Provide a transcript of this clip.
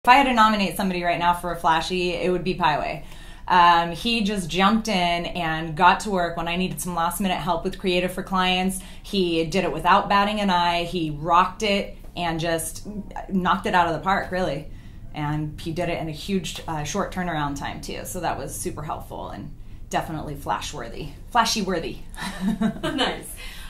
If I had to nominate somebody right now for a flashy, it would be Pyway. He just jumped in and got to work when I needed some last minute help with creative for clients. He did it without batting an eye. He rocked it and just knocked it out of the park, really. And he did it in a huge short turnaround time too. So that was super helpful and definitely flashy worthy. Nice.